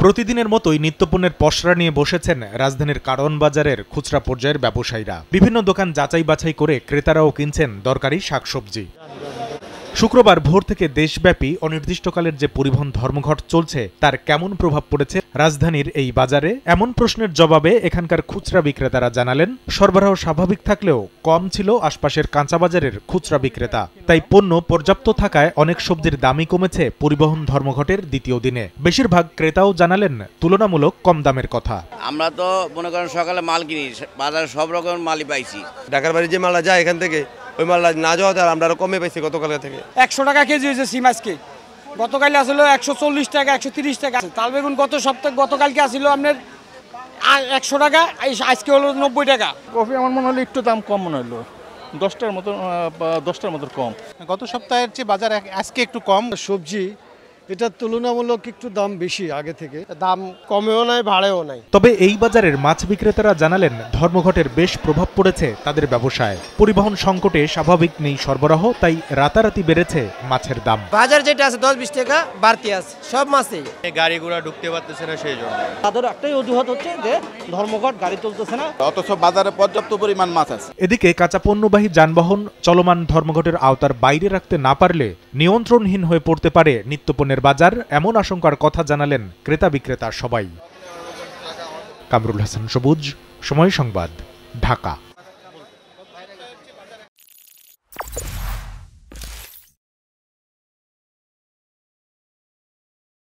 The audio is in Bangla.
প্রতিদিনের মতোই নিত্যপণ্যের পসরা নিয়ে বসেছেন রাজধানীর কারওয়ান বাজারের খুচরা পর্যায়ের ব্যবসায়ীরা। বিভিন্ন দোকান যাচাই বাছাই করে ক্রেতারাও কিনছেন দরকারি শাকসবজি। শুক্রবার ভোর থেকে দেশব্যাপী অনির্দিষ্টকালের যে পরিবহন ধর্মঘট চলছে তার কেমন প্রভাব পড়েছে রাজধানীর এই বাজারে, এমন প্রশ্নের জবাবে এখানকার খুচরা বিক্রেতারা জানালেন, সরবরাহ স্বাভাবিক থাকলেও কম ছিল আশপাশের কাঁচাবাজারের খুচরা বিক্রেতা। তাই পণ্য পর্যাপ্ত থাকায় অনেক সবজির দামই কমেছে পরিবহন ধর্মঘটের দ্বিতীয় দিনে। বেশিরভাগ ক্রেতাও জানালেন তুলনামূলক কম দামের কথা। আমরা তো মনে করেন সকালে মাল কিনি, বাজারে সব রকম মালই পাইছি। ঢাকার বাড়ি যে মালটা যায় এখান থেকে ওই মালটা না যাওয়াতে আমরা আরো কমে পাইছি গতকাল থেকে। 100 টাকা কেজি হয়েছে সিম আজকে, গতকাল আসলে 140 টাকা 130 টাকা। তাল বেগুন গতকালকে আসলে আপনার 100 টাকা, আজকে হলো 90 টাকা। কফি আমার মনে হলো একটু দাম কম মনে হলো, 10টার মতো কম। গত সপ্তাহের চেয়ে বাজার আজকে একটু কম। সবজি এটা তুলনামূলক একটু দাম বেশি আগে থেকে, দাম কমেও নাই বাড়েও নাই। তবে এই বাজারের মাছ বিক্রেতারা জানালেন ধর্মঘটের বেশ প্রভাব পড়েছে তাদের ব্যবসায়। পরিবহন সংকটে স্বাভাবিক নেই সরবরাহ, তাই রাতারাতি বেড়েছে মাছের দাম। বাজার যেটা আছে 10-20 টাকা বাড়তি আছে সব মাছেই। গাড়ি ঘোড়া ঢুকতে পারতেছে না, সেই জন্য তাদের একটাই অজুহাত হচ্ছে যে ধর্মঘট, গাড়ি চলতেছে না। অথচ বাজারে পর্যাপ্ত পরিমাণ মাছ আছে। এদিকে কাঁচা পণ্যবাহী যানবাহন চলমান ধর্মঘটের আওতার বাইরে রাখতে না পারলে নিয়ন্ত্রণহীন হয়ে পড়তে পারে নিত্যপণ্যের বাজার, এমন আশঙ্কার কথা জানালেন ক্রেতা বিক্রেতা সবাই। কামরুল হাসান সবুজ, সময় সংবাদ, ঢাকা।